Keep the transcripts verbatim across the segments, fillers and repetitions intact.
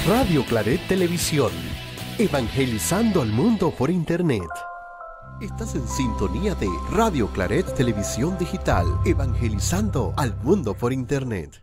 Radio Claret Televisión, evangelizando al mundo por Internet. Estás en sintonía de Radio Claret Televisión Digital, evangelizando al mundo por Internet.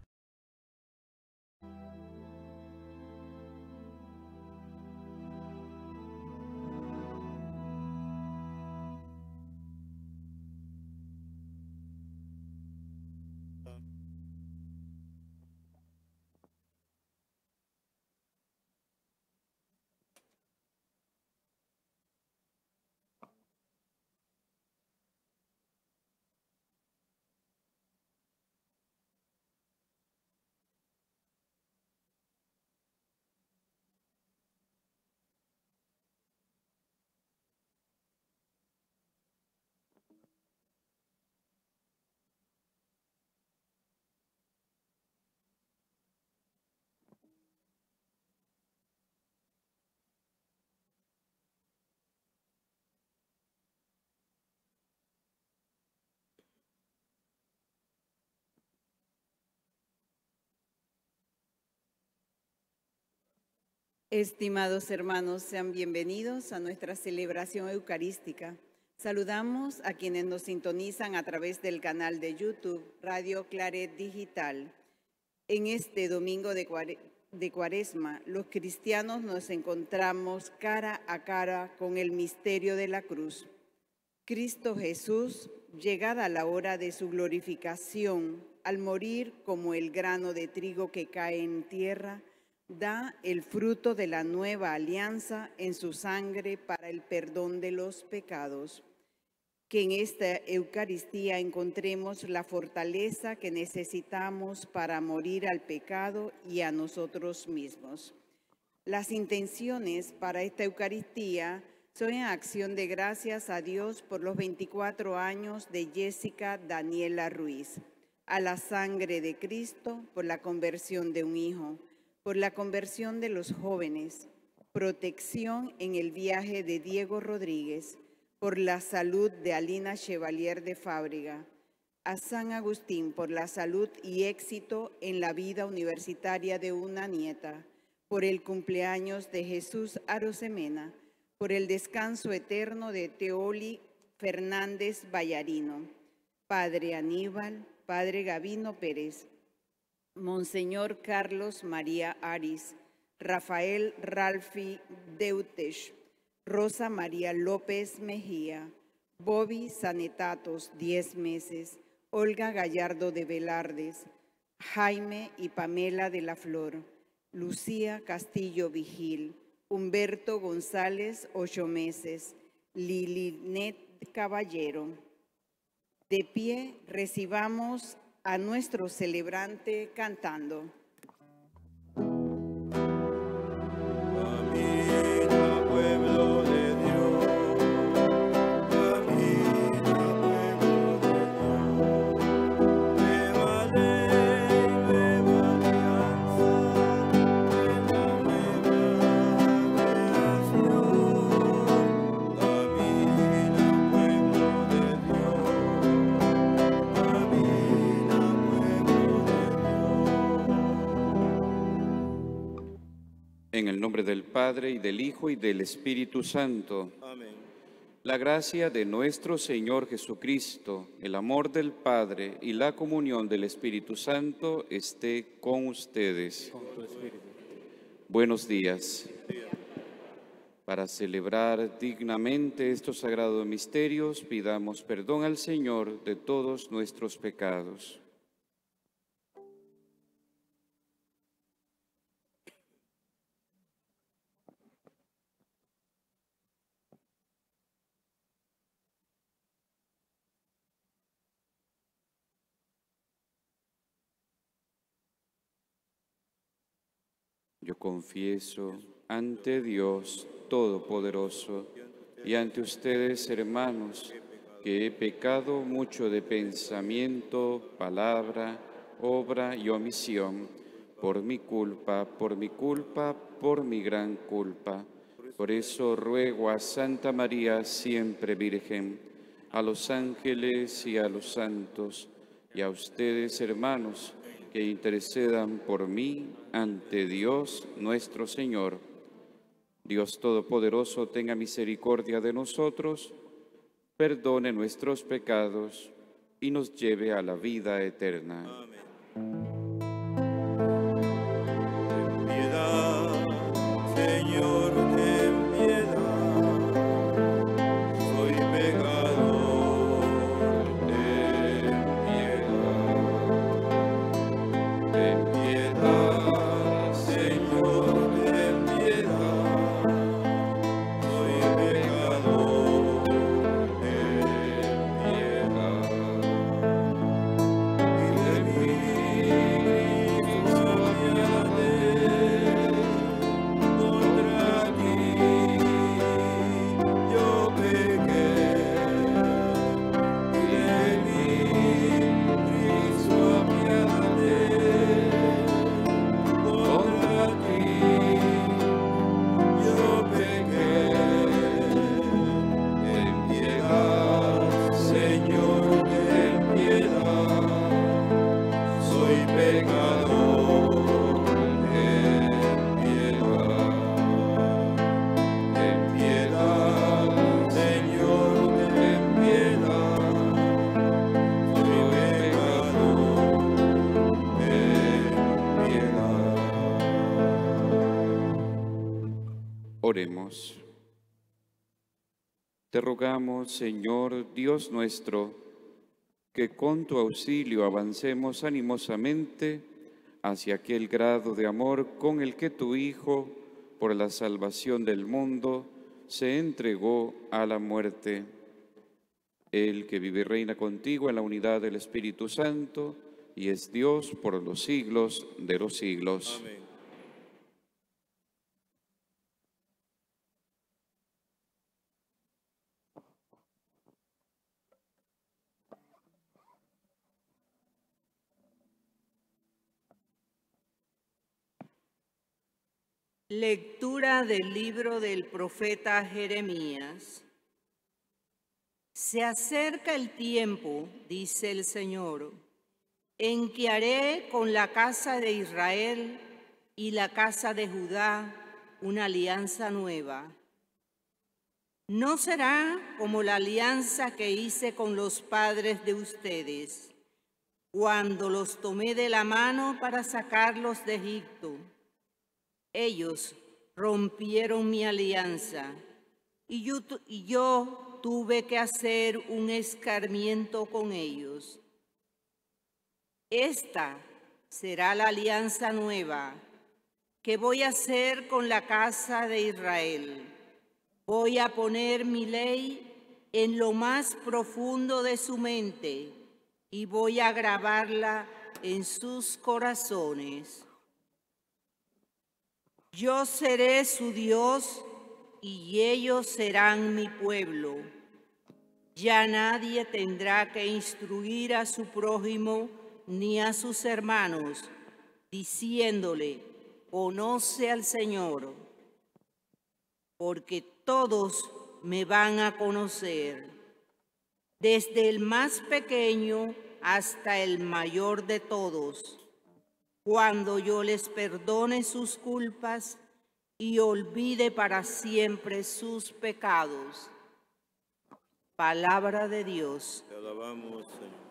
Estimados hermanos, sean bienvenidos a nuestra celebración eucarística. Saludamos a quienes nos sintonizan a través del canal de YouTube Radio Claret Digital. En este domingo de, cuare de Cuaresma, los cristianos nos encontramos cara a cara con el misterio de la cruz. Cristo Jesús, llegada la hora de su glorificación, al morir como el grano de trigo que cae en tierra, da el fruto de la nueva alianza en su sangre para el perdón de los pecados. Que en esta Eucaristía encontremos la fortaleza que necesitamos para morir al pecado y a nosotros mismos. Las intenciones para esta Eucaristía son en acción de gracias a Dios por los veinticuatro años de Jessica Daniela Ruiz, a la sangre de Cristo por la conversión de un hijo, por la conversión de los jóvenes, protección en el viaje de Diego Rodríguez, por la salud de Alina Chevalier de Fábrega, a San Agustín por la salud y éxito en la vida universitaria de una nieta, por el cumpleaños de Jesús Arosemena, por el descanso eterno de Teoli Fernández Vallarino, Padre Aníbal, Padre Gavino Pérez, Monseñor Carlos María Aris, Rafael Ralfi Deutesch, Rosa María López Mejía, Bobby Sanetatos, diez meses, Olga Gallardo de Velardes, Jaime y Pamela de la Flor, Lucía Castillo Vigil, Humberto González, ocho meses, Lilinet Caballero. De pie, recibamos a nuestro celebrante cantando. En el nombre del Padre, y del Hijo, y del Espíritu Santo. Amén. La gracia de nuestro Señor Jesucristo, el amor del Padre y la comunión del Espíritu Santo esté con ustedes. Con tu espíritu. Buenos días. Para celebrar dignamente estos sagrados misterios, pidamos perdón al Señor de todos nuestros pecados. Yo confieso ante Dios Todopoderoso y ante ustedes, hermanos, que he pecado mucho de pensamiento, palabra, obra y omisión, por mi culpa, por mi culpa, por mi gran culpa. Por eso ruego a Santa María, siempre Virgen, a los ángeles y a los santos, y a ustedes, hermanos, que intercedan por mí ante Dios nuestro Señor. Dios Todopoderoso, tenga misericordia de nosotros, perdone nuestros pecados y nos lleve a la vida eterna. Amén. Ten piedad, Señor, ten piedad. Soy pecador, ten piedad. Ten piedad, Señor, ten piedad. Soy pecador, ten piedad. Y de mí, apiádate, contra ti yo pequé. Y de mí, Cristo, apiádate, contra ti yo pequé. Ten piedad, Señor, ten piedad. Soy pecador, ten piedad. Ten piedad, Señor, ten piedad. Soy pecador, ten piedad. Oremos. Te rogamos, Señor Dios nuestro, que con tu auxilio avancemos animosamente hacia aquel grado de amor con el que tu Hijo, por la salvación del mundo, se entregó a la muerte. Él que vive y reina contigo en la unidad del Espíritu Santo y es Dios por los siglos de los siglos. Amén. Lectura del libro del profeta Jeremías. Se acerca el tiempo, dice el Señor, en que haré con la casa de Israel y la casa de Judá una alianza nueva. No será como la alianza que hice con los padres de ustedes, cuando los tomé de la mano para sacarlos de Egipto. Ellos rompieron mi alianza y yo, y yo tuve que hacer un escarmiento con ellos. Esta será la alianza nueva que voy a hacer con la casa de Israel. Voy a poner mi ley en lo más profundo de su mente y voy a grabarla en sus corazones. Yo seré su Dios y ellos serán mi pueblo. Ya nadie tendrá que instruir a su prójimo ni a sus hermanos, diciéndole, conoce al Señor, porque todos me van a conocer, desde el más pequeño hasta el mayor de todos, cuando yo les perdone sus culpas y olvide para siempre sus pecados. Palabra de Dios. Te alabamos,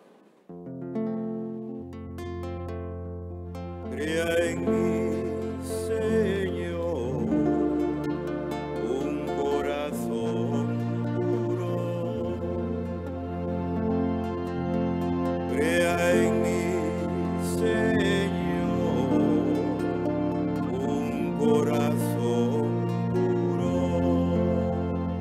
Señor. Crea en mí, Señor, un corazón puro. Crea en mí, Señor, un corazón puro.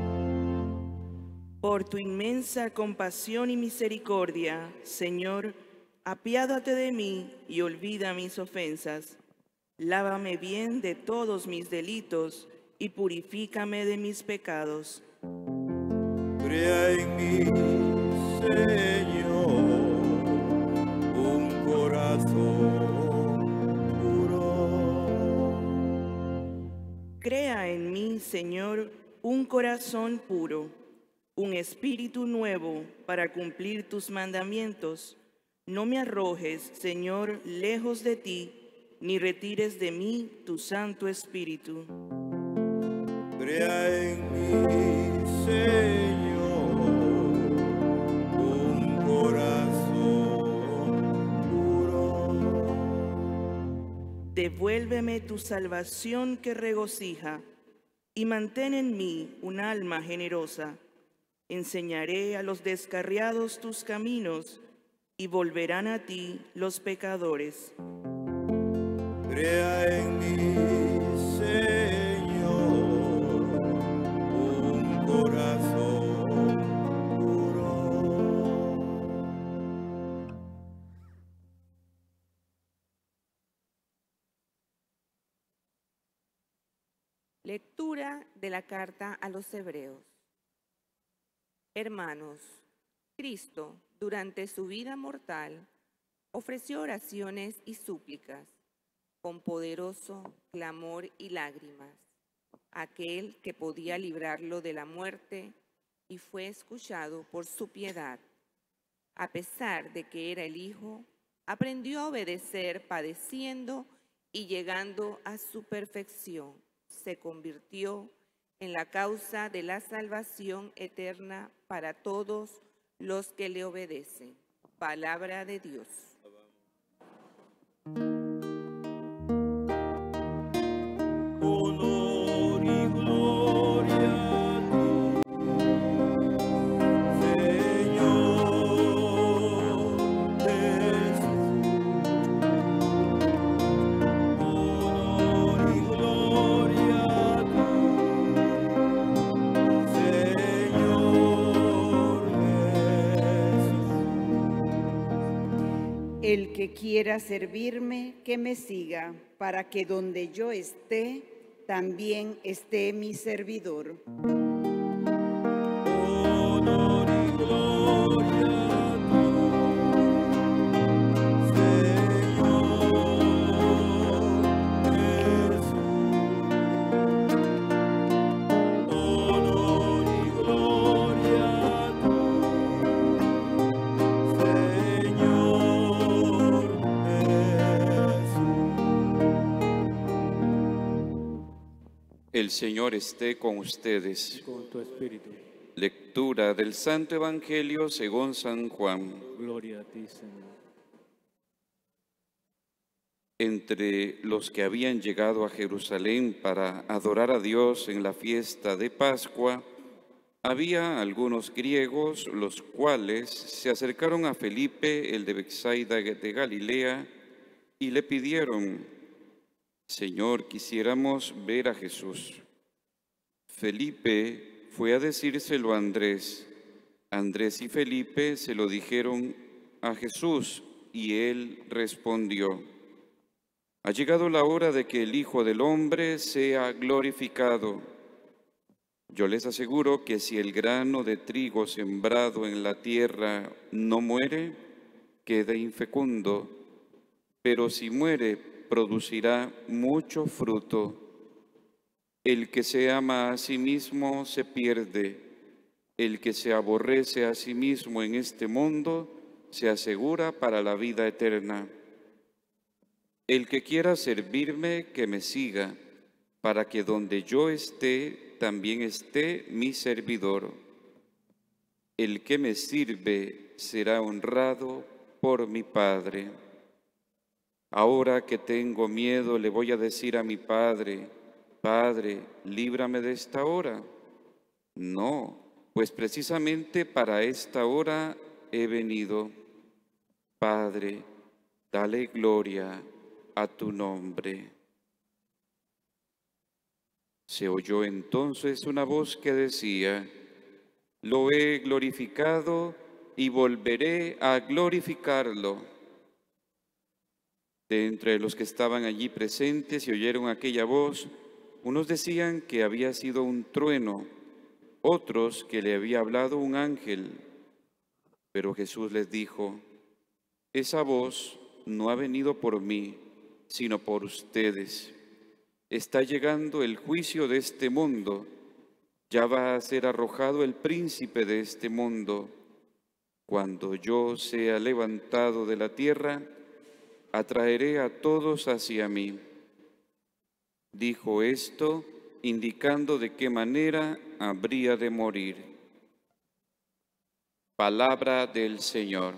Por tu inmensa compasión y misericordia, Señor, apiádate de mí y olvida mis ofensas. Lávame bien de todos mis delitos y purifícame de mis pecados. Crea en mí, Señor, un corazón puro. Crea en mí, Señor, un corazón puro, un espíritu nuevo para cumplir tus mandamientos. No me arrojes, Señor, lejos de ti, ni retires de mí tu Santo Espíritu. Crea en mí, Señor, un corazón puro. Devuélveme tu salvación que regocija, y mantén en mí un alma generosa. Enseñaré a los descarriados tus caminos, y volverán a ti los pecadores. Crea en mí, Señor, un corazón puro. Lectura de la carta a los Hebreos. Hermanos, Cristo, durante su vida mortal, ofreció oraciones y súplicas, con poderoso clamor y lágrimas, a aquel que podía librarlo de la muerte, y fue escuchado por su piedad. A pesar de que era el Hijo, aprendió a obedecer padeciendo y llegando a su perfección. Se convirtió en la causa de la salvación eterna para todos los que le obedecen. Palabra de Dios. Honor y gloria a ti, Señor Jesús. Honor y gloria a ti, Señor Jesús. El que quiera servirme, que me siga, para que donde yo esté, también esté mi servidor. Honor y gloria a ti, Señor Jesús. Honor y gloria a ti, Señor Jesús. El Señor esté con ustedes. Y con tu espíritu. Lectura del Santo Evangelio según San Juan. Gloria a ti, Señor. Entre los que habían llegado a Jerusalén para adorar a Dios en la fiesta de Pascua, había algunos griegos, los cuales se acercaron a Felipe, el de Betsaida de Galilea, y le pidieron: Señor, quisiéramos ver a Jesús. Felipe fue a decírselo a Andrés. Andrés y Felipe se lo dijeron a Jesús, y él respondió: Ha llegado la hora de que el Hijo del Hombre sea glorificado. Yo les aseguro que si el grano de trigo sembrado en la tierra no muere, queda infecundo, pero si muere, producirá mucho fruto. El que se ama a sí mismo se pierde. El que se aborrece a sí mismo en este mundo se asegura para la vida eterna. El que quiera servirme, que me siga, para que donde yo esté, también esté mi servidor. El que me sirve será honrado por mi Padre. Ahora que tengo miedo, le voy a decir a mi Padre: Padre, líbrame de esta hora. No, pues precisamente para esta hora he venido. Padre, dale gloria a tu nombre. Se oyó entonces una voz que decía: Lo he glorificado y volveré a glorificarlo. De entre los que estaban allí presentes y oyeron aquella voz, unos decían que había sido un trueno, otros que le había hablado un ángel. Pero Jesús les dijo: Esa voz no ha venido por mí, sino por ustedes. Está llegando el juicio de este mundo. Ya va a ser arrojado el príncipe de este mundo. Cuando yo sea levantado de la tierra, atraeré a todos hacia mí. Dijo esto, indicando de qué manera habría de morir. Palabra del Señor.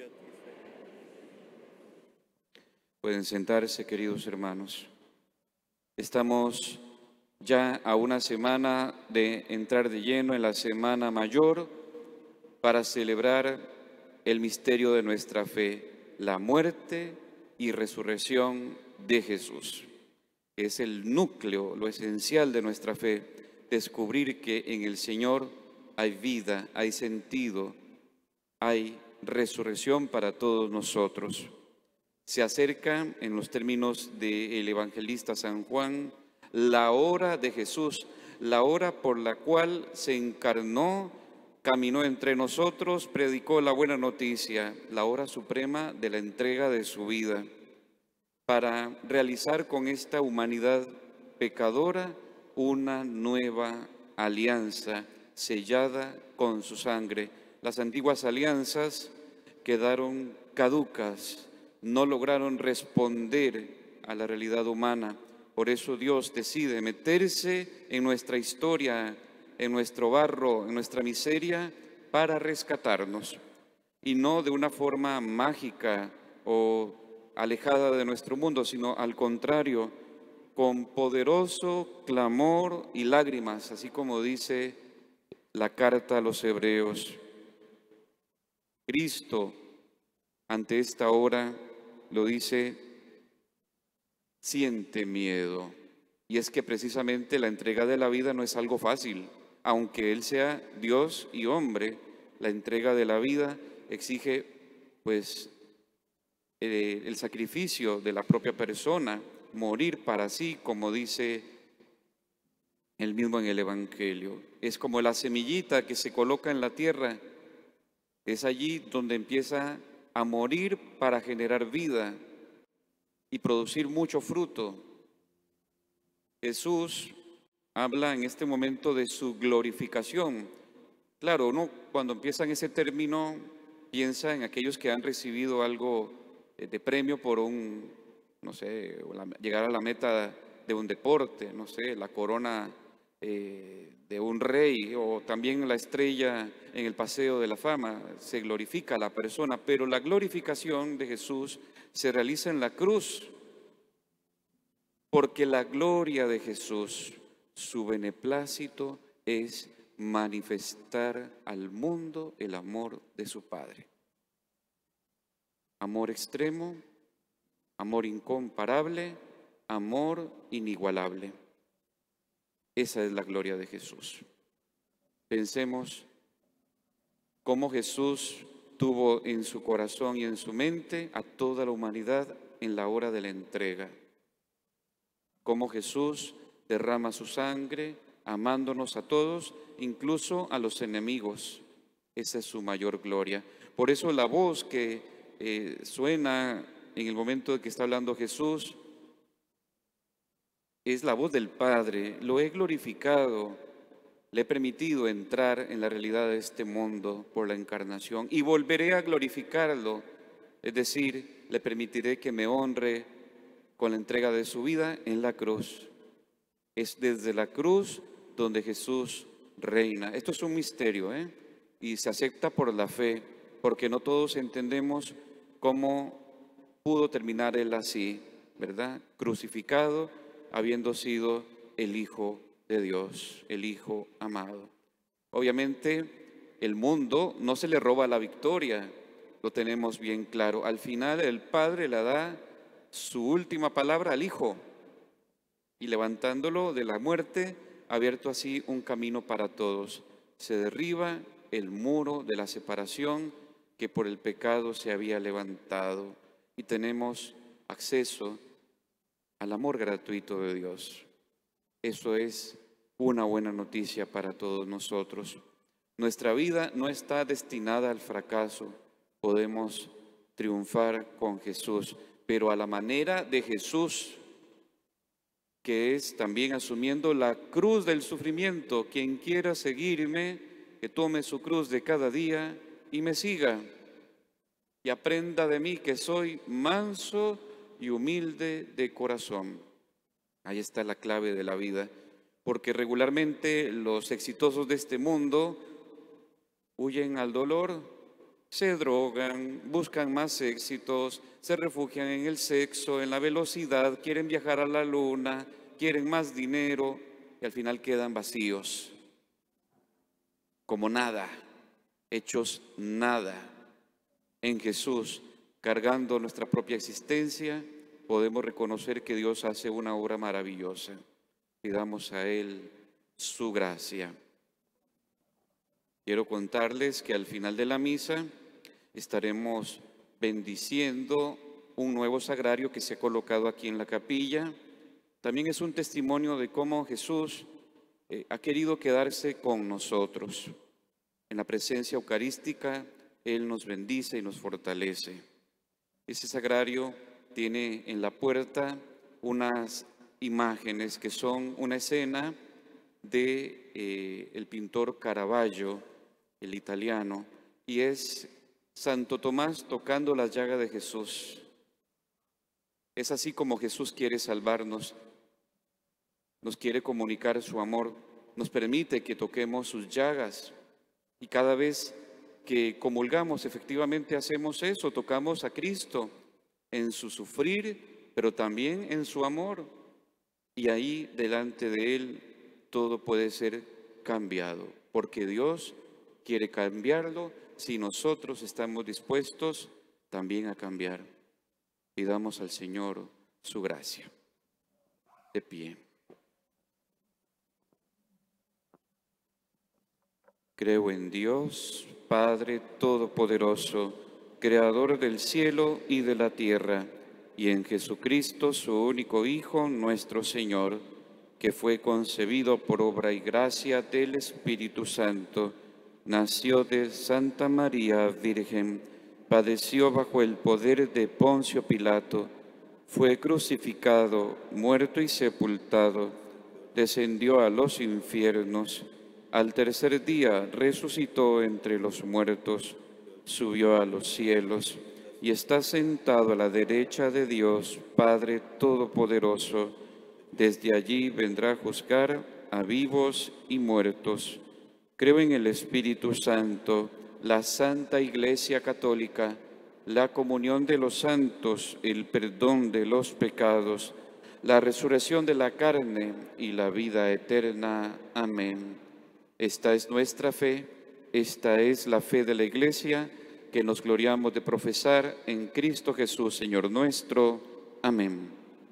Pueden sentarse, queridos hermanos. Estamos ya a una semana de entrar de lleno en la Semana Mayor para celebrar el misterio de nuestra fe, la muerte y resurrección de Jesús. Es el núcleo, lo esencial de nuestra fe, descubrir que en el Señor hay vida, hay sentido, hay resurrección para todos nosotros. Se acerca, en los términos del evangelista San Juan, la hora de Jesús, la hora por la cual se encarnó, caminó entre nosotros, predicó la buena noticia, la hora suprema de la entrega de su vida, para realizar con esta humanidad pecadora una nueva alianza sellada con su sangre. Las antiguas alianzas quedaron caducas, no lograron responder a la realidad humana. Por eso Dios decide meterse en nuestra historia, en nuestro barro, en nuestra miseria, para rescatarnos. Y no de una forma mágica o alejada de nuestro mundo, sino al contrario, con poderoso clamor y lágrimas, así como dice la carta a los Hebreos. Cristo, ante esta hora, lo dice, siente miedo. Y es que precisamente la entrega de la vida no es algo fácil. Aunque Él sea Dios y hombre, la entrega de la vida exige, pues, eh, el sacrificio de la propia persona, morir para sí, como dice él mismo en el Evangelio. Es como la semillita que se coloca en la tierra, es allí donde empieza a morir para generar vida y producir mucho fruto. Jesús habla en este momento de su glorificación. Claro, uno cuando empieza en ese término piensa en aquellos que han recibido algo de premio por un, no sé, llegar a la meta de un deporte, no sé, la corona eh, de un rey o también la estrella en el paseo de la fama. Se glorifica a la persona, pero la glorificación de Jesús se realiza en la cruz, porque la gloria de Jesús, su beneplácito es manifestar al mundo el amor de su Padre. Amor extremo, amor incomparable, amor inigualable. Esa es la gloria de Jesús. Pensemos cómo Jesús tuvo en su corazón y en su mente a toda la humanidad en la hora de la entrega. Cómo Jesús derrama su sangre, amándonos a todos, incluso a los enemigos. Esa es su mayor gloria. Por eso la voz que eh, suena en el momento de que está hablando Jesús es la voz del Padre. Lo he glorificado, le he permitido entrar en la realidad de este mundo por la encarnación y volveré a glorificarlo, es decir, le permitiré que me honre con la entrega de su vida en la cruz. Es desde la cruz donde Jesús reina. Esto es un misterio, ¿eh? Y se acepta por la fe, porque no todos entendemos cómo pudo terminar Él así, ¿verdad? Crucificado, habiendo sido el Hijo de Dios, el Hijo amado. Obviamente, el mundo no se le roba la victoria, lo tenemos bien claro. Al final, el Padre le da su última palabra al Hijo, y levantándolo de la muerte, ha abierto así un camino para todos. Se derriba el muro de la separación que por el pecado se había levantado y tenemos acceso al amor gratuito de Dios. Eso es una buena noticia para todos nosotros. Nuestra vida no está destinada al fracaso. Podemos triunfar con Jesús, pero a la manera de Jesús, que es también asumiendo la cruz del sufrimiento. Quien quiera seguirme, que tome su cruz de cada día y me siga, y aprenda de mí que soy manso y humilde de corazón. Ahí está la clave de la vida, porque regularmente los exitosos de este mundo huyen al dolor, se drogan, buscan más éxitos, se refugian en el sexo, en la velocidad, quieren viajar a la luna, quieren más dinero y al final quedan vacíos, como nada, hechos nada. En Jesús, cargando nuestra propia existencia, podemos reconocer que Dios hace una obra maravillosa. Pidamos a Él su gracia. Quiero contarles que al final de la misa estaremos bendiciendo un nuevo sagrario que se ha colocado aquí en la capilla. También es un testimonio de cómo Jesús eh, ha querido quedarse con nosotros. En la presencia eucarística, Él nos bendice y nos fortalece. Ese sagrario tiene en la puerta unas imágenes que son una escena de eh, el pintor Caravaggio, el italiano, y es Santo Tomás tocando la llaga de Jesús. Es así como Jesús quiere salvarnos, nos quiere comunicar su amor, nos permite que toquemos sus llagas, y cada vez que comulgamos efectivamente hacemos eso, tocamos a Cristo en su sufrir, pero también en su amor, y ahí delante de Él todo puede ser cambiado, porque Dios quiere cambiarlo si nosotros estamos dispuestos también a cambiar. Pidamos al Señor su gracia. De pie. Creo en Dios, Padre Todopoderoso, Creador del cielo y de la tierra, y en Jesucristo, su único Hijo, nuestro Señor, que fue concebido por obra y gracia del Espíritu Santo, nació de Santa María Virgen, padeció bajo el poder de Poncio Pilato, fue crucificado, muerto y sepultado, descendió a los infiernos, al tercer día resucitó entre los muertos, subió a los cielos y está sentado a la derecha de Dios, Padre Todopoderoso. Desde allí vendrá a juzgar a vivos y muertos. Creo en el Espíritu Santo, la Santa Iglesia Católica, la comunión de los santos, el perdón de los pecados, la resurrección de la carne y la vida eterna. Amén. Esta es nuestra fe, esta es la fe de la Iglesia, que nos gloriamos de profesar en Cristo Jesús, Señor nuestro. Amén.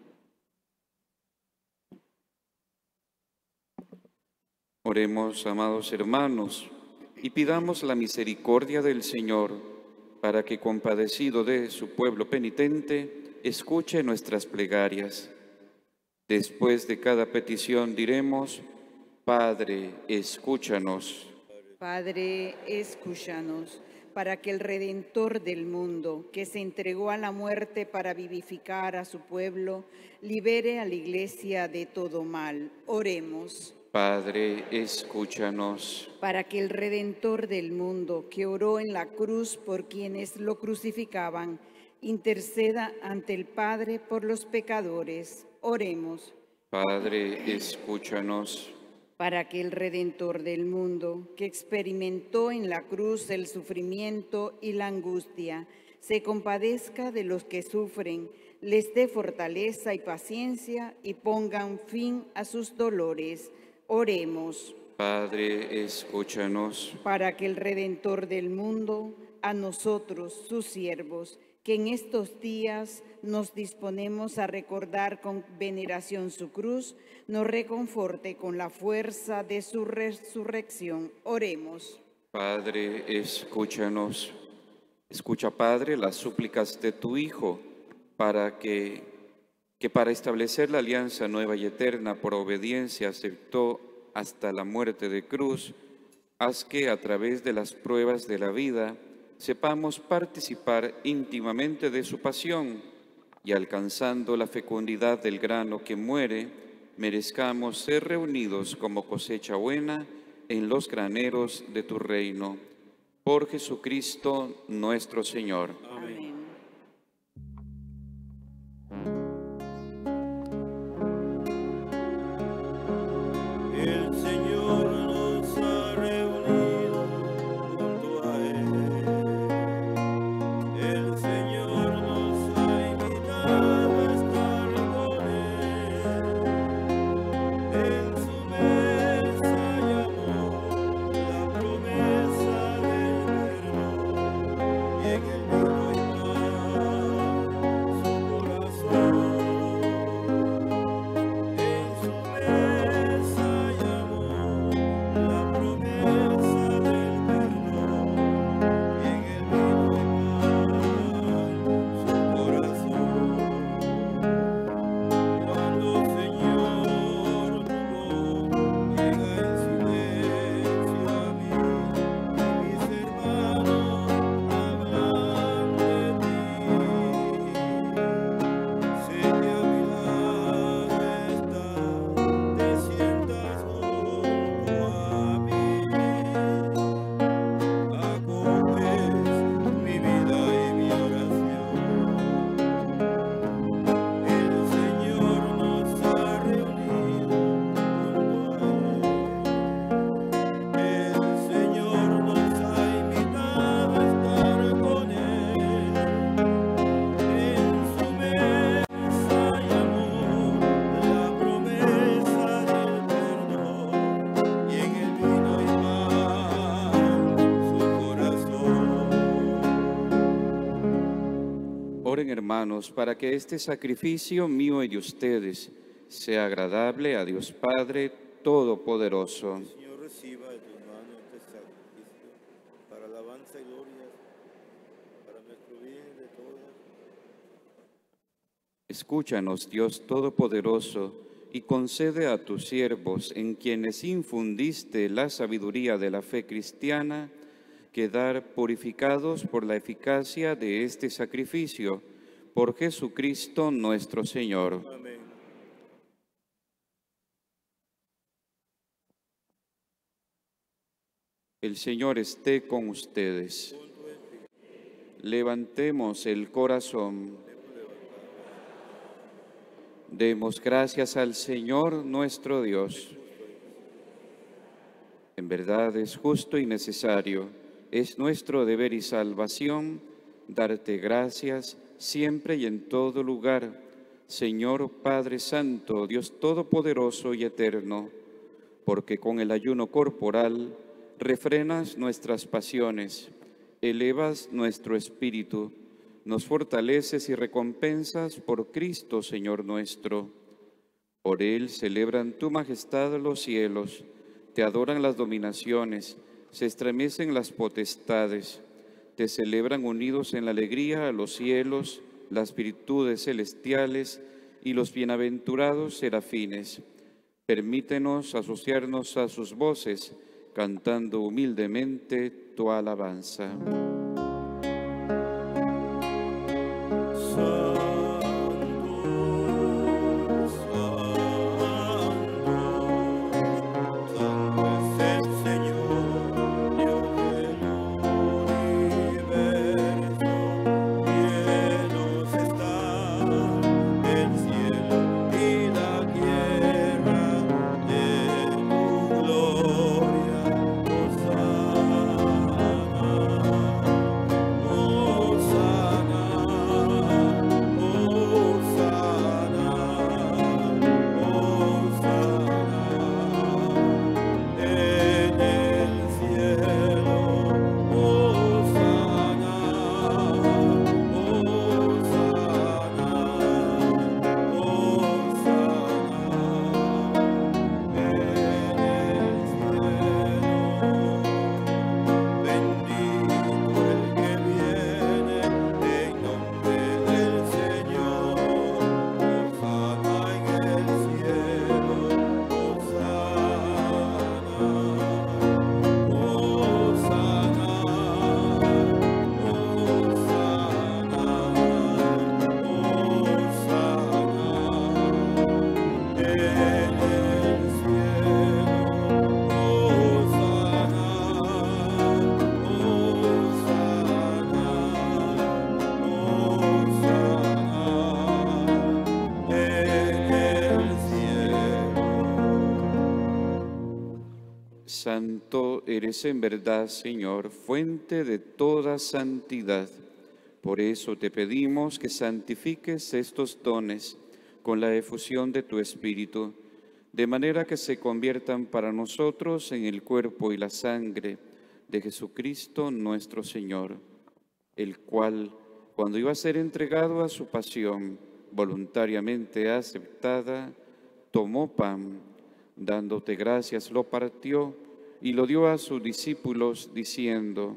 Oremos, amados hermanos, y pidamos la misericordia del Señor, para que, compadecido de su pueblo penitente, escuche nuestras plegarias. Después de cada petición diremos: Padre, escúchanos. Padre, escúchanos, para que el Redentor del mundo, que se entregó a la muerte para vivificar a su pueblo, libere a la Iglesia de todo mal. Oremos. Padre, escúchanos. Para que el Redentor del mundo, que oró en la cruz por quienes lo crucificaban, interceda ante el Padre por los pecadores. Oremos. Padre, escúchanos. Para que el Redentor del mundo, que experimentó en la cruz el sufrimiento y la angustia, se compadezca de los que sufren, les dé fortaleza y paciencia y pongan fin a sus dolores. Oremos. Padre, escúchanos. Para que el Redentor del mundo, a nosotros, sus siervos, que en estos días nos disponemos a recordar con veneración su cruz, nos reconforte con la fuerza de su resurrección. Oremos. Padre, escúchanos. Escucha, Padre, las súplicas de tu Hijo, para que, que para establecer la alianza nueva y eterna por obediencia aceptó hasta la muerte de cruz. Haz que a través de las pruebas de la vida sepamos participar íntimamente de su pasión y, alcanzando la fecundidad del grano que muere, merezcamos ser reunidos como cosecha buena en los graneros de tu reino. Por Jesucristo nuestro Señor. Amén. El Señor nos ha reunido junto a Él. El Señor nos ha invitado a estar con Él. En su mesa llamó la promesa del perdón, y en el vino y pan su corazón. En su mesa llamó la promesa del perdón, y en el vino y pan su corazón. Cuando Señor tu voz llega en silencio a mí, y mis hermanos hablan de ti, sé que a mi lado estás, te sientas junto a mí, acoges mi vida y mi oración. El Señor nos ha reunido junto a Él. El Señor nos ha invitado a estar con Él. En su mesa llamó la promesa del perdón, y en el vino y pan su corazón. Oren, hermanos, para que este sacrificio mío y de ustedes sea agradable a Dios Padre Todopoderoso. Señor, reciba de tus manos este sacrificio para alabanza y gloria, para nuestro bien y de todas. Escúchanos, Dios Todopoderoso, y concede a tus siervos, en quienes infundiste la sabiduría de la fe cristiana, quedar purificados por la eficacia de este sacrificio, por Jesucristo nuestro Señor. Amén. El Señor esté con ustedes. Levantemos el corazón. Demos gracias al Señor nuestro Dios. En verdad es justo y necesario, es nuestro deber y salvación, darte gracias siempre y en todo lugar, Señor Padre Santo, Dios Todopoderoso y Eterno, porque con el ayuno corporal refrenas nuestras pasiones, elevas nuestro espíritu, nos fortaleces y recompensas por Cristo, Señor nuestro. Por Él celebran tu majestad los cielos, te adoran las dominaciones, se estremecen las potestades, te celebran unidos en la alegría a los cielos, las virtudes celestiales y los bienaventurados serafines. Permítenos asociarnos a sus voces, cantando humildemente tu alabanza. Gloria, Hosanna. Santo eres en verdad, Señor, fuente de toda santidad. Por eso te pedimos que santifiques estos dones con la efusión de tu Espíritu, de manera que se conviertan para nosotros en el cuerpo y la sangre de Jesucristo nuestro Señor, el cual, cuando iba a ser entregado a su pasión voluntariamente aceptada, tomó pan, dándote gracias, lo partió y lo dio a sus discípulos, diciendo: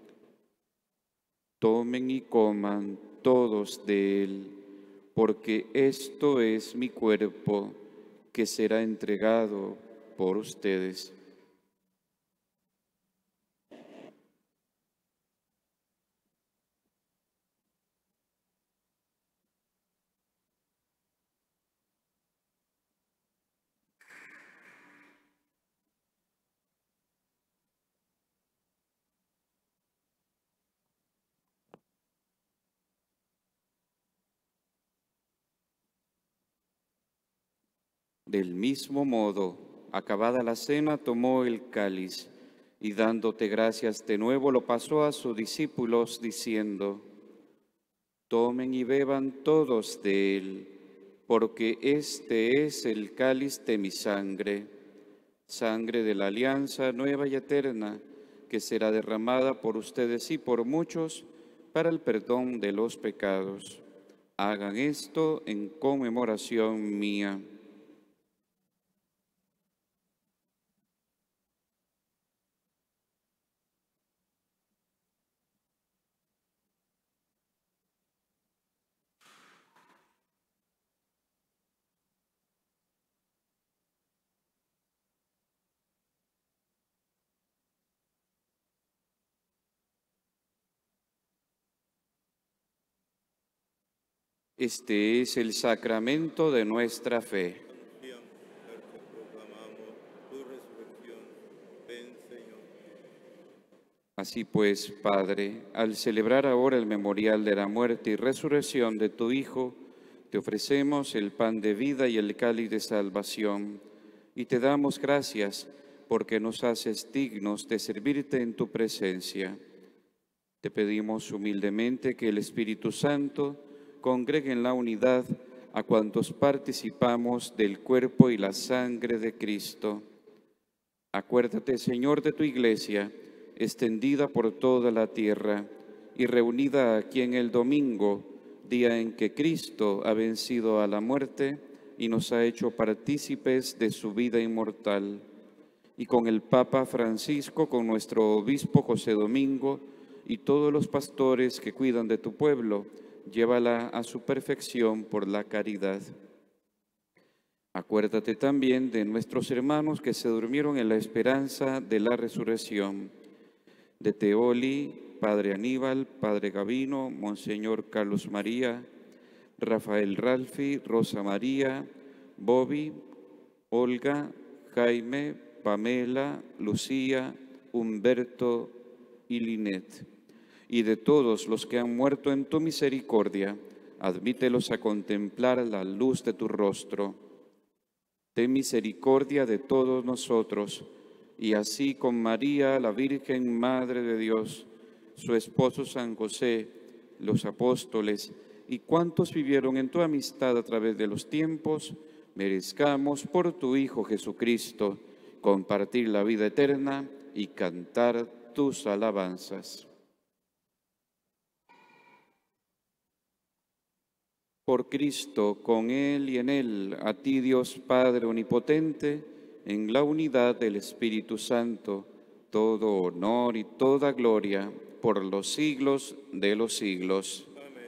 tomen y coman todos de él, porque esto es mi cuerpo, que será entregado por ustedes. Del mismo modo, acabada la cena, tomó el cáliz y dándote gracias de nuevo lo pasó a sus discípulos diciendo: tomen y beban todos de él, porque este es el cáliz de mi sangre, sangre de la alianza nueva y eterna, que será derramada por ustedes y por muchos para el perdón de los pecados. Hagan esto en conmemoración mía. Este es el sacramento de nuestra fe. Así pues, Padre, al celebrar ahora el memorial de la muerte y resurrección de tu Hijo, te ofrecemos el pan de vida y el cáliz de salvación, y te damos gracias porque nos haces dignos de servirte en tu presencia. Te pedimos humildemente que el Espíritu Santo congregue en la unidad a cuantos participamos del cuerpo y la sangre de Cristo. Acuérdate, Señor, de tu Iglesia, extendida por toda la tierra y reunida aquí en el domingo, día en que Cristo ha vencido a la muerte y nos ha hecho partícipes de su vida inmortal. Y con el Papa Francisco, con nuestro obispo José Domingo y todos los pastores que cuidan de tu pueblo, llévala a su perfección por la caridad. Acuérdate también de nuestros hermanos que se durmieron en la esperanza de la resurrección, de Teoli, Padre Aníbal, Padre Gavino, Monseñor Carlos María, Rafael Ralfi, Rosa María, Bobby, Olga, Jaime, Pamela, Lucía, Humberto y Linet, y de todos los que han muerto en tu misericordia, admítelos a contemplar la luz de tu rostro. Ten misericordia de todos nosotros, y así con María, la Virgen Madre de Dios, su esposo San José, los apóstoles y cuantos vivieron en tu amistad a través de los tiempos, merezcamos por tu Hijo Jesucristo compartir la vida eterna y cantar tus alabanzas. Por Cristo, con Él y en Él, a ti Dios Padre Omnipotente, en la unidad del Espíritu Santo, todo honor y toda gloria por los siglos de los siglos. Amén.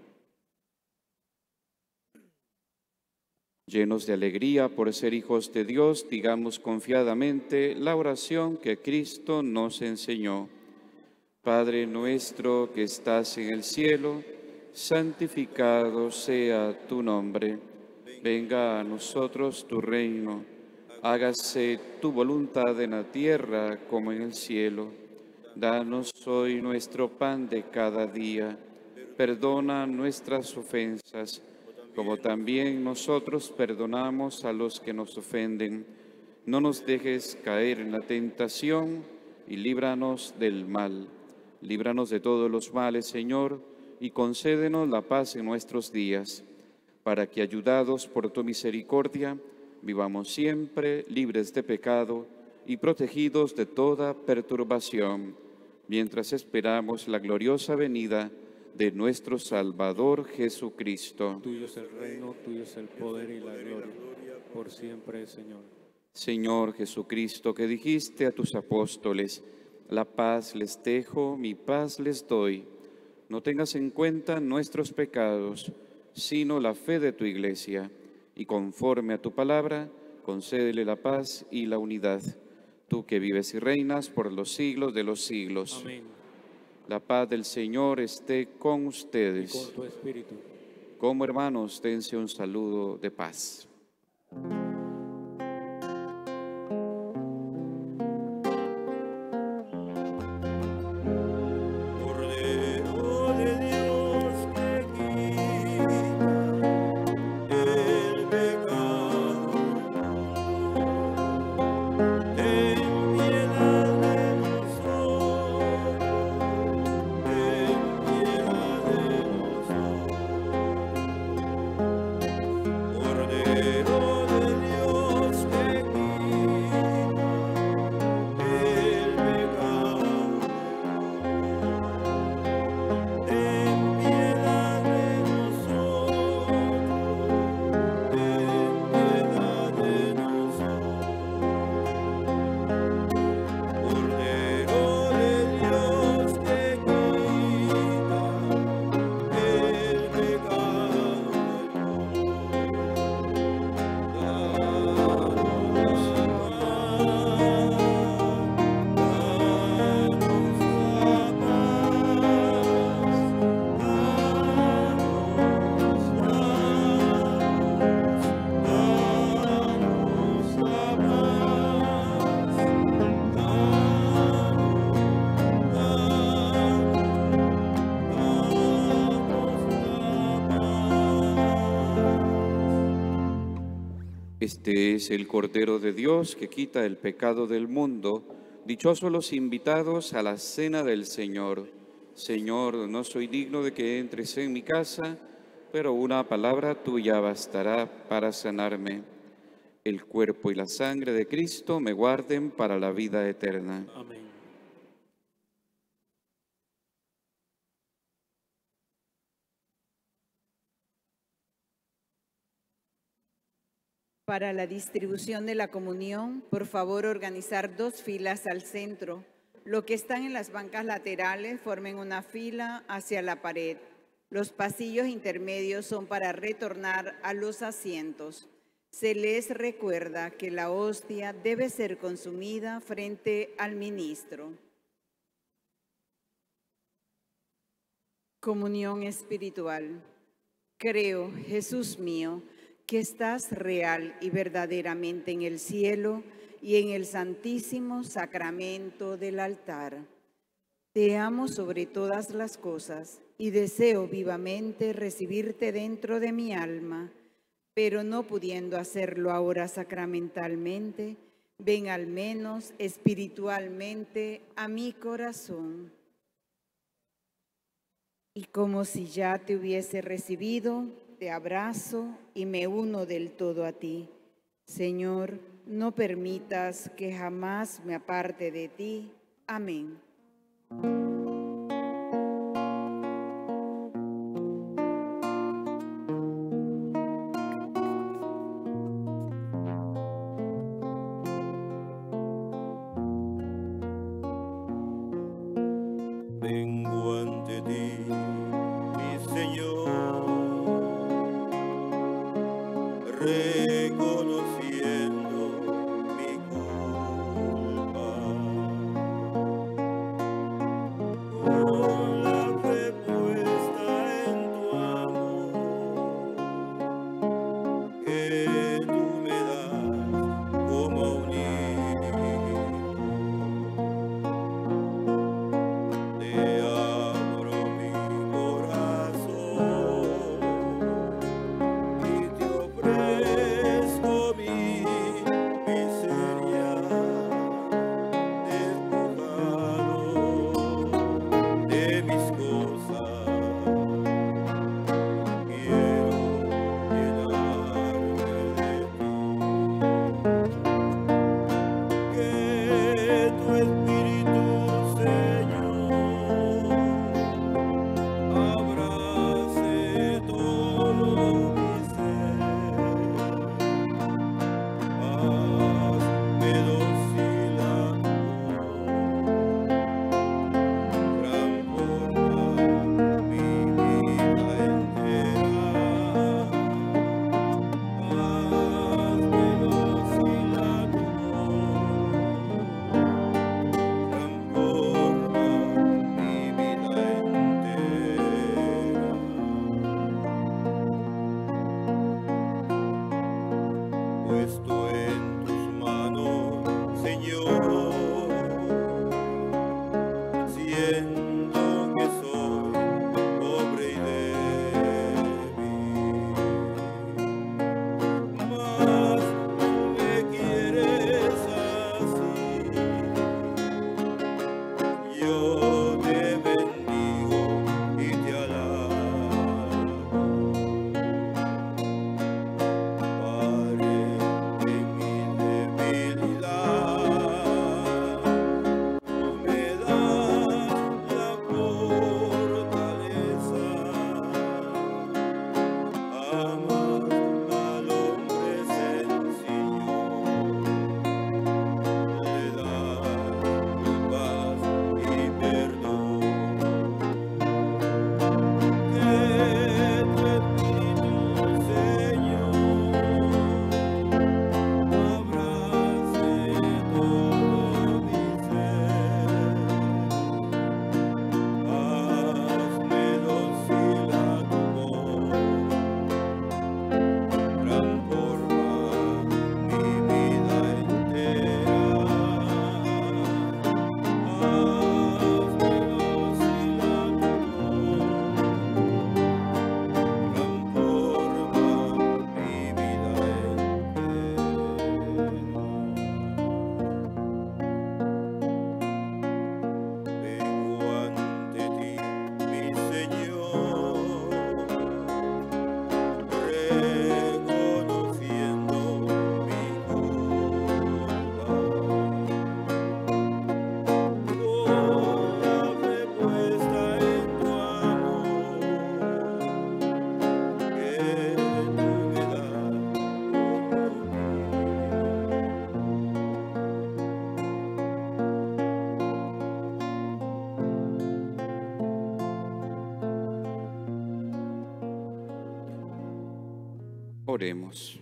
Llenos de alegría por ser hijos de Dios, digamos confiadamente la oración que Cristo nos enseñó. Padre nuestro que estás en el cielo, santificado sea tu nombre. Venga a nosotros tu reino. Hágase tu voluntad en la tierra como en el cielo. Danos hoy nuestro pan de cada día. Perdona nuestras ofensas, como también nosotros perdonamos a los que nos ofenden. No nos dejes caer en la tentación y líbranos del mal. Líbranos de todos los males, Señor, y concédenos la paz en nuestros días, para que, ayudados por tu misericordia, vivamos siempre libres de pecado y protegidos de toda perturbación, mientras esperamos la gloriosa venida de nuestro Salvador Jesucristo. Tuyo es el reino, tuyo es el poder y la gloria, por siempre, Señor. Señor Jesucristo, que dijiste a tus apóstoles, la paz les dejo, mi paz les doy. No tengas en cuenta nuestros pecados, sino la fe de tu Iglesia, y conforme a tu palabra, concédele la paz y la unidad. Tú que vives y reinas por los siglos de los siglos. Amén. La paz del Señor esté con Y ustedes. con tu espíritu. Como hermanos, dense un saludo de paz. Cordero de Dios que quita el pecado, ten piedad de nosotros, ten piedad de nosotros. Cordero de Dios que quita el pecado, ten piedad de nosotros, ten piedad de nosotros. Cordero de Dios que quita el pecado del Este es el Cordero de Dios que quita el pecado del mundo. Dichosos los invitados a la cena del Señor. Señor, no soy digno de que entres en mi casa, pero una palabra tuya bastará para sanarme. El cuerpo y la sangre de Cristo me guarden para la vida eterna. Amén. Para la distribución de la comunión, por favor, organizar dos filas al centro. Los que están en las bancas laterales formen una fila hacia la pared. Los pasillos intermedios son para retornar a los asientos. Se les recuerda que la hostia debe ser consumida frente al ministro. Comunión espiritual. Creo, Jesús mío, que estás real y verdaderamente en el cielo y en el santísimo sacramento del altar. Te amo sobre todas las cosas y deseo vivamente recibirte dentro de mi alma, pero no pudiendo hacerlo ahora sacramentalmente, ven al menos espiritualmente a mi corazón. Y como si ya te hubiese recibido, te abrazo y me uno del todo a ti. Señor, no permitas que jamás me aparte de ti. Amén. Vengo ante ti, mi Señor, reconociendo mi culpa. sabiendo que soy pobre y débil. Mas tú me quieres así. Yo te bendigo y te alabo. Padre, en mi debilidad, tú me das la fortaleza. Amas al hombre sencillo, le das tu paz y perdón. Que tu Espíritu, Señor, abrace todo mi ser. Hazme dócil a tu voz, transforma mi vida entera. Hazme dócil a tu voz, transforma mi vida entera. Vengo ante ti, mi Señor, reconociendo mi culpa. Con la fe puesta en tu amor, que tú me das Oremos.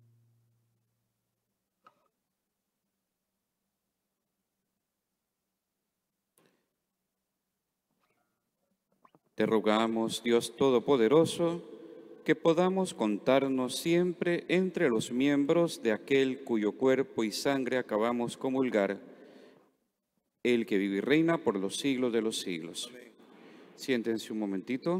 Te rogamos, Dios Todopoderoso, que podamos contarnos siempre entre los miembros de aquel cuyo cuerpo y sangre acabamos comulgar, el que vive y reina por los siglos de los siglos. Siéntense un momentito.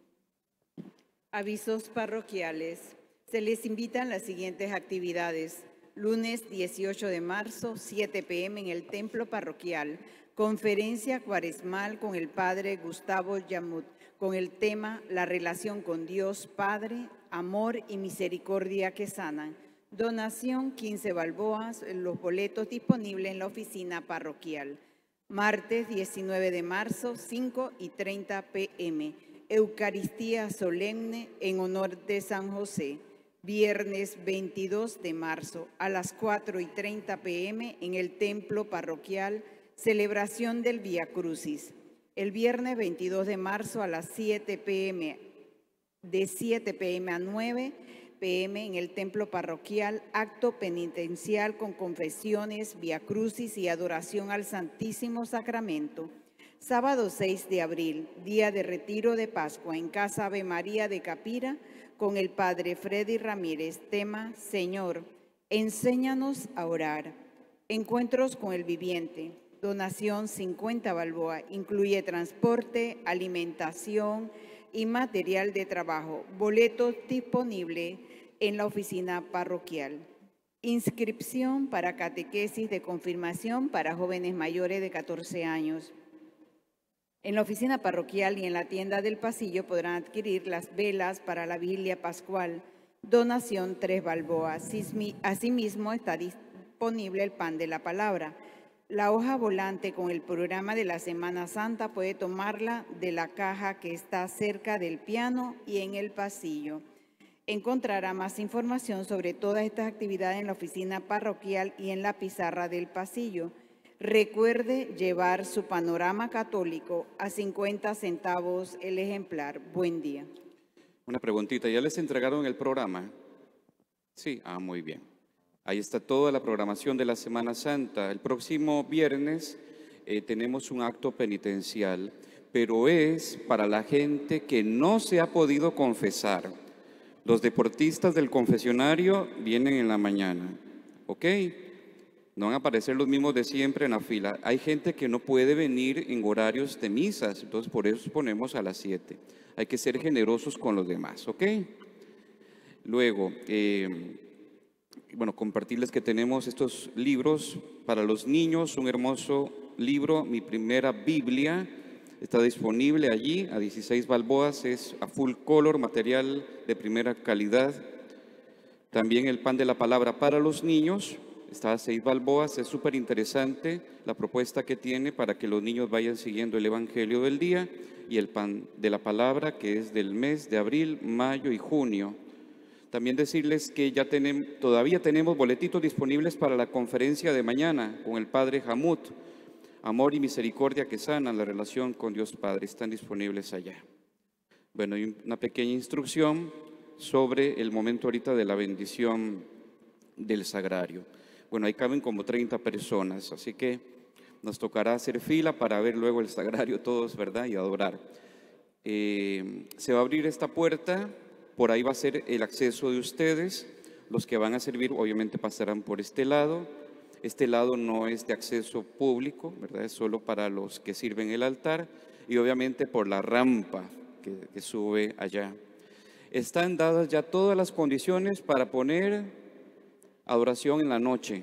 Avisos parroquiales. Se les invitan las siguientes actividades. Lunes dieciocho de marzo, siete p m en el Templo Parroquial. Conferencia cuaresmal con el Padre Gustavo Yamut, con el tema La relación con Dios Padre, amor y misericordia que sanan. Donación quince balboas, los boletos disponibles en la oficina parroquial. Martes diecinueve de marzo, cinco y treinta p m Eucaristía solemne en honor de San José. Viernes veintidós de marzo a las cuatro y treinta p m en el Templo Parroquial, celebración del Vía Crucis. El viernes veintidós de marzo a las siete p m de siete p m a nueve p m en el Templo Parroquial, acto penitencial con confesiones, Vía Crucis y adoración al Santísimo Sacramento. Sábado seis de abril, día de retiro de Pascua en Casa Ave María de Capira, con el Padre Freddy Ramírez, tema Señor, enséñanos a orar. Encuentros con el viviente, donación cincuenta balboa, incluye transporte, alimentación y material de trabajo, boletos disponibles en la oficina parroquial. Inscripción para catequesis de confirmación para jóvenes mayores de catorce años. En la oficina parroquial y en la tienda del pasillo podrán adquirir las velas para la vigilia pascual, donación tres balboas. Asimismo está disponible el pan de la palabra. La hoja volante con el programa de la Semana Santa puede tomarla de la caja que está cerca del piano y en el pasillo. Encontrará más información sobre todas estas actividades en la oficina parroquial y en la pizarra del pasillo. Recuerde llevar su panorama católico a cincuenta centavos el ejemplar. Buen día. Una preguntita, ¿ya les entregaron el programa? Sí, ah, muy bien. Ahí está toda la programación de la Semana Santa. El próximo viernes eh, tenemos un acto penitencial, pero es para la gente que no se ha podido confesar. Los deportistas del confesionario vienen en la mañana, ¿ok? No van a aparecer los mismos de siempre en la fila. Hay gente que no puede venir en horarios de misas, entonces por eso ponemos a las siete. Hay que ser generosos con los demás, ¿ok? Luego, eh, bueno, compartirles que tenemos estos libros para los niños, un hermoso libro, Mi Primera Biblia, está disponible allí a dieciséis balboas, es a full color, material de primera calidad. También el Pan de la Palabra para los niños, está a seis balboas, es súper interesante la propuesta que tiene para que los niños vayan siguiendo el Evangelio del día, y el Pan de la Palabra, que es del mes de abril, mayo y junio. También decirles que ya tenemos, todavía tenemos boletitos disponibles para la conferencia de mañana con el Padre Hamut, Amor y Misericordia que sanan la relación con Dios Padre, están disponibles allá. Bueno, y una pequeña instrucción sobre el momento ahorita de la bendición del sagrario. Bueno, ahí caben como treinta personas, así que nos tocará hacer fila para ver luego el sagrario todos, ¿verdad? Y adorar. Eh, se va a abrir esta puerta, por ahí va a ser el acceso de ustedes. Los que van a servir obviamente pasarán por este lado. Este lado no es de acceso público, ¿verdad? Es solo para los que sirven el altar, y obviamente por la rampa que, que sube allá. Están dadas ya todas las condiciones para poner adoración en la noche.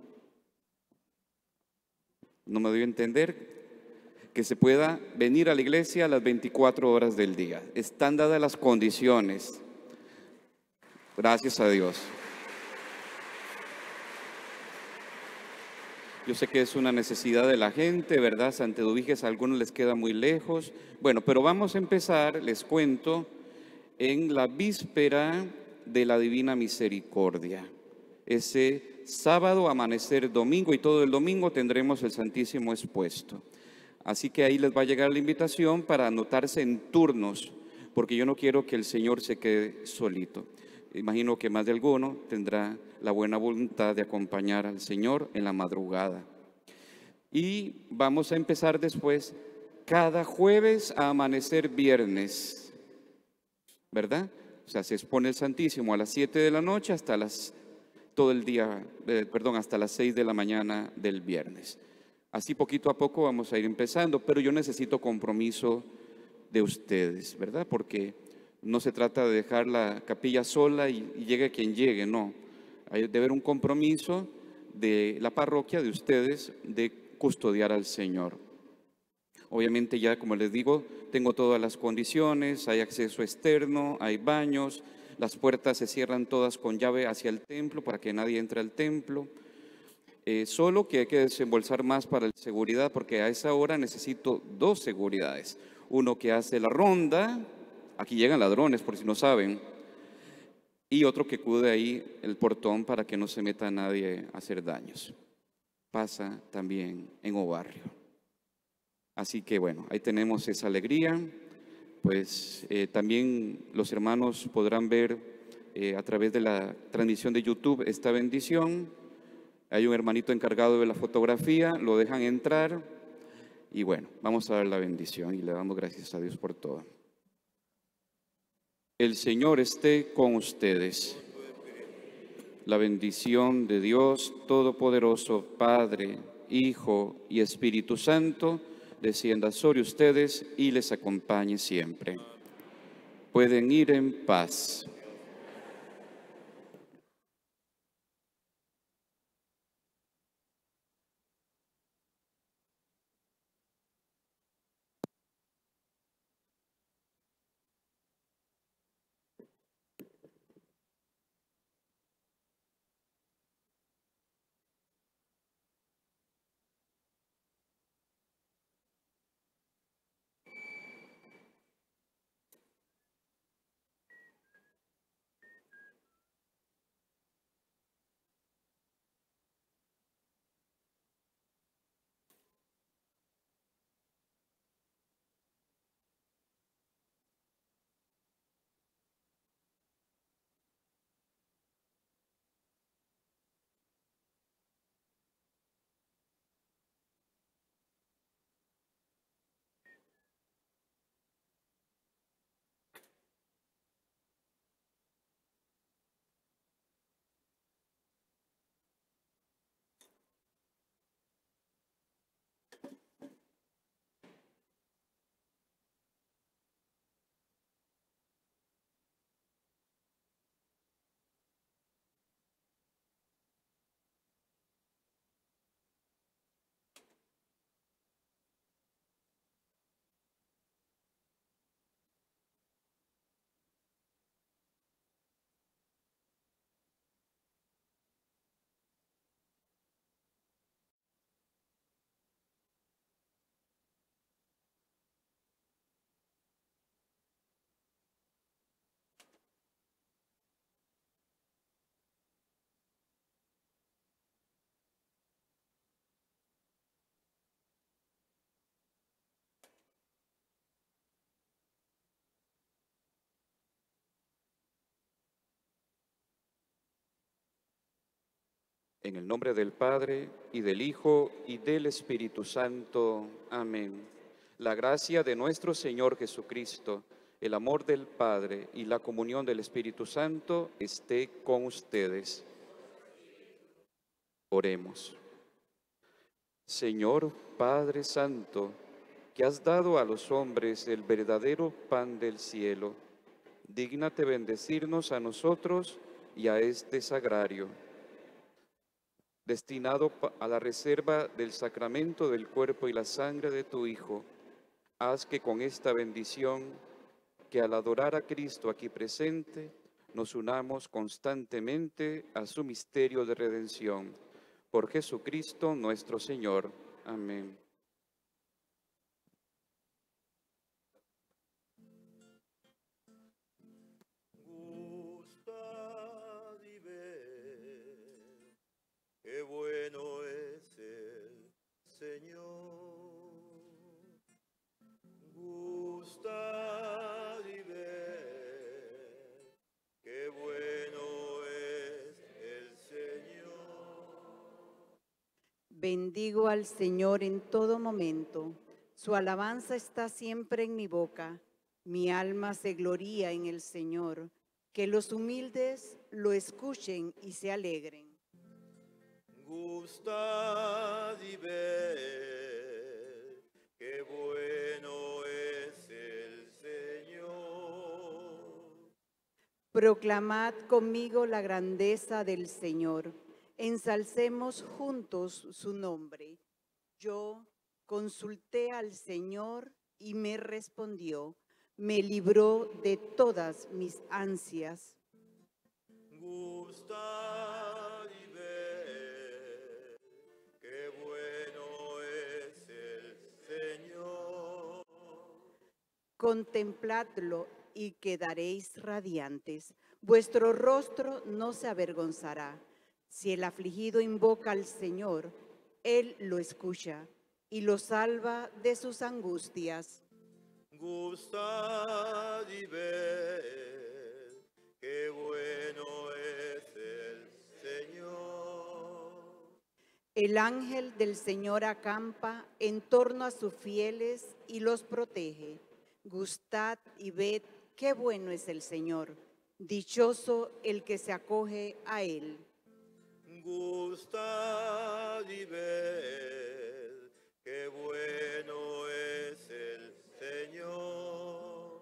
No me doy a entender que se pueda venir a la iglesia a las veinticuatro horas del día. Están dadas las condiciones. Gracias a Dios. Yo sé que es una necesidad de la gente, ¿verdad? Santeduviges a algunos les queda muy lejos. Bueno, pero vamos a empezar, les cuento, en la víspera de la Divina Misericordia. Ese sábado, amanecer domingo, y todo el domingo tendremos el Santísimo expuesto. Así que ahí les va a llegar la invitación para anotarse en turnos, porque yo no quiero que el Señor se quede solito. Imagino que más de alguno tendrá la buena voluntad de acompañar al Señor en la madrugada. Y vamos a empezar después cada jueves a amanecer viernes, ¿verdad? O sea, se expone el Santísimo a las siete de la noche hasta las, todo el día, eh, perdón, hasta las seis de la mañana del viernes. Así poquito a poco vamos a ir empezando, pero yo necesito compromiso de ustedes, ¿verdad? Porque no se trata de dejar la capilla sola y, y llegue quien llegue, no. Hay de haber un compromiso de la parroquia, de ustedes, de custodiar al Señor. Obviamente ya, como les digo, tengo todas las condiciones, hay acceso externo, hay baños, las puertas se cierran todas con llave hacia el templo para que nadie entre al templo. Eh, solo que hay que desembolsar más para la seguridad, porque a esa hora necesito dos seguridades. Uno que hace la ronda, aquí llegan ladrones por si no saben, y otro que cuide ahí el portón para que no se meta nadie a hacer daños. Pasa también en O Barrio. Así que bueno, ahí tenemos esa alegría. Pues eh, también los hermanos podrán ver eh, a través de la transmisión de YouTube esta bendición. Hay un hermanito encargado de la fotografía, lo dejan entrar y bueno, vamos a dar la bendición y le damos gracias a Dios por todo. El Señor esté con ustedes. La bendición de Dios Todopoderoso, Padre, Hijo y Espíritu Santo, descienda sobre ustedes y les acompañe siempre. Pueden ir en paz. En el nombre del Padre, y del Hijo, y del Espíritu Santo. Amén. La gracia de nuestro Señor Jesucristo, el amor del Padre y la comunión del Espíritu Santo esté con ustedes. Oremos. Señor Padre Santo, que has dado a los hombres el verdadero pan del cielo, dígnate bendecirnos a nosotros y a este sagrario, destinado a la reserva del sacramento del cuerpo y la sangre de tu Hijo. Haz que con esta bendición, que al adorar a Cristo aquí presente, nos unamos constantemente a su misterio de redención. Por Jesucristo nuestro Señor. Amén. Gustad y ved, qué bueno es el Señor. Gustad y ved, qué bueno es el Señor. Bendigo al Señor en todo momento. Su alabanza está siempre en mi boca. Mi alma se gloría en el Señor. Que los humildes lo escuchen y se alegren. Gustad y ved, qué bueno es el Señor. Proclamad conmigo la grandeza del Señor. Ensalcemos juntos su nombre. Yo consulté al Señor y me respondió. Me libró de todas mis ansias. Gustad y ved, qué bueno es el Señor. Contempladlo y quedaréis radiantes. Vuestro rostro no se avergonzará. Si el afligido invoca al Señor, Él lo escucha y lo salva de sus angustias. Gustad y ved, qué bueno es el Señor. El ángel del Señor acampa en torno a sus fieles y los protege. Gustad y ved qué bueno es el Señor. Dichoso el que se acoge a Él. Gustad y ved, qué bueno es el Señor.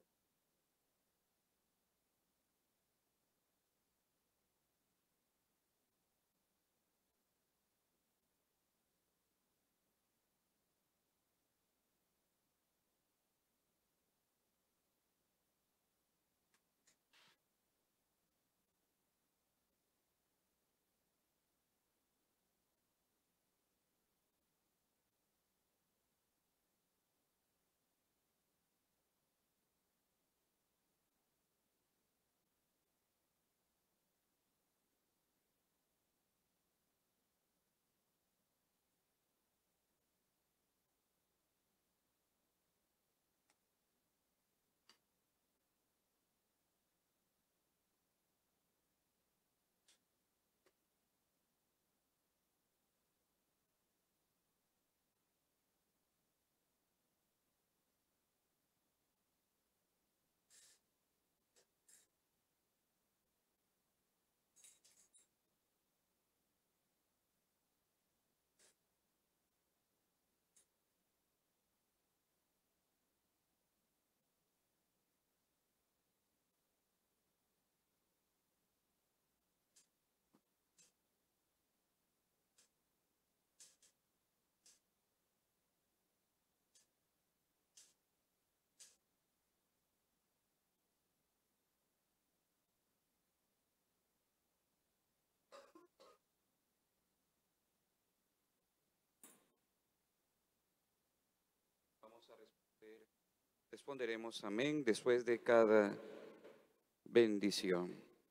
Vamos a responder. Responderemos amén después de cada bendición.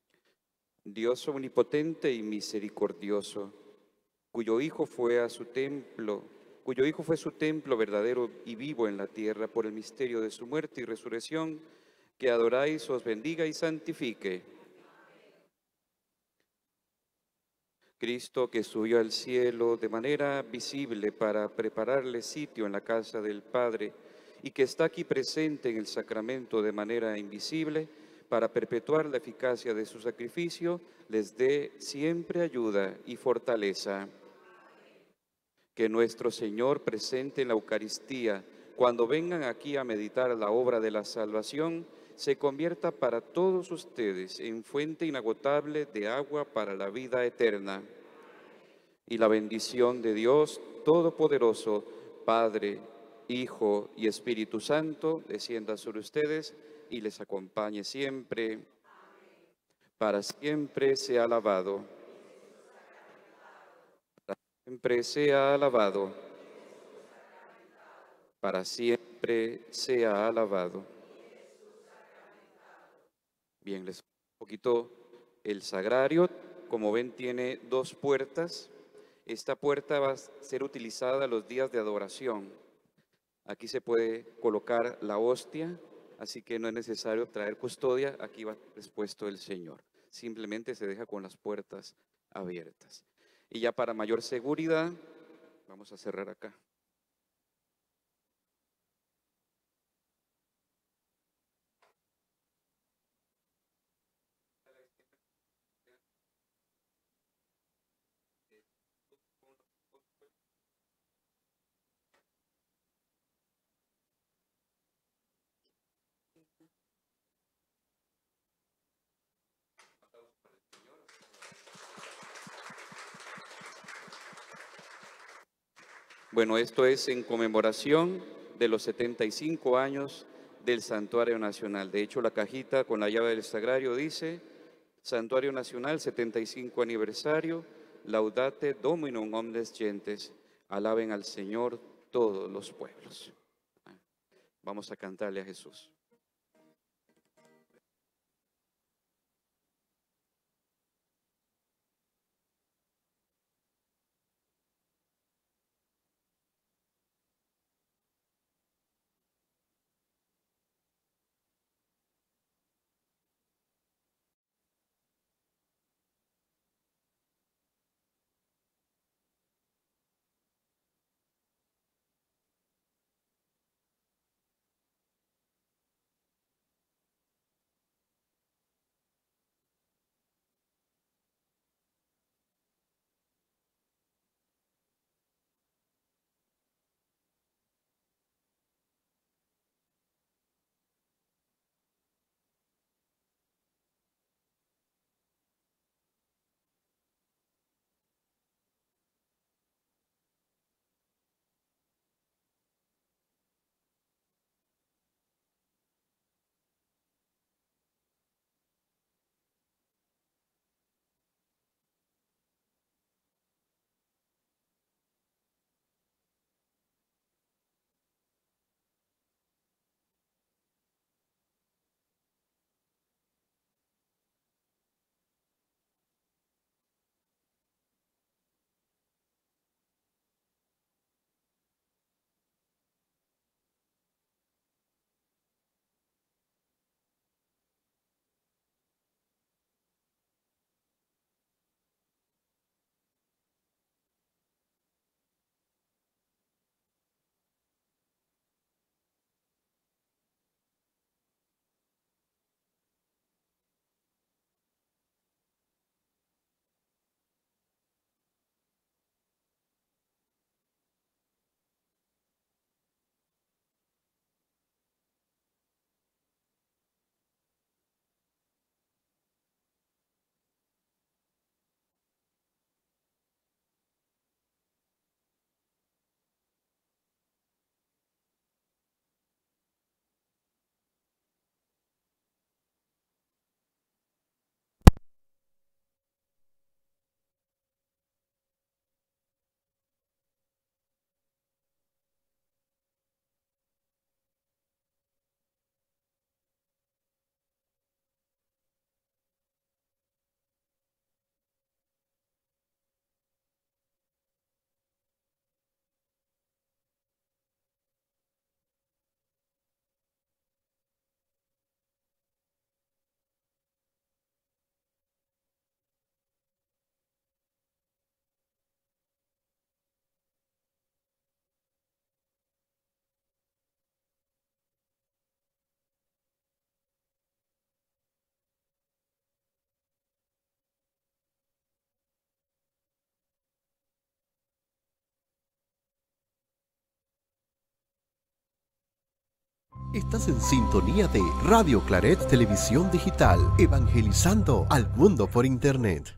Dios omnipotente y misericordioso, cuyo Hijo fue a su templo, cuyo Hijo fue su templo verdadero y vivo en la tierra por el misterio de su muerte y resurrección, que adoráis, os bendiga y santifique. Cristo que subió al cielo de manera visible para prepararle sitio en la casa del Padre y que está aquí presente en el sacramento de manera invisible para perpetuar la eficacia de su sacrificio, les dé siempre ayuda y fortaleza. Que nuestro Señor presente en la Eucaristía, cuando vengan aquí a meditar la obra de la salvación, se convierta para todos ustedes en fuente inagotable de agua para la vida eterna. Y la bendición de Dios Todopoderoso, Padre, Hijo y Espíritu Santo, descienda sobre ustedes y les acompañe siempre. Para siempre sea alabado. Para siempre sea alabado. Para siempre sea alabado. Bien, les un poquito el sagrario. Como ven, tiene dos puertas. Esta puerta va a ser utilizada los días de adoración. Aquí se puede colocar la hostia, así que no es necesario traer custodia. Aquí va expuesto el Señor. Simplemente se deja con las puertas abiertas. Y ya para mayor seguridad, vamos a cerrar acá. Bueno, esto es en conmemoración de los setenta y cinco años del Santuario Nacional. De hecho, la cajita con la llave del sagrario dice: Santuario Nacional, setenta y cinco aniversario, laudate Dominum omnes gentes, alaben al Señor todos los pueblos. Vamos a cantarle a Jesús. Estás en sintonía de Radio Claret Televisión Digital, evangelizando al mundo por Internet.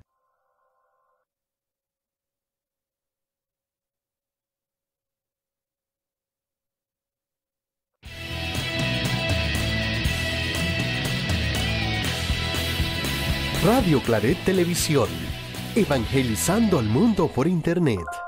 Radio Claret Televisión, evangelizando al mundo por Internet.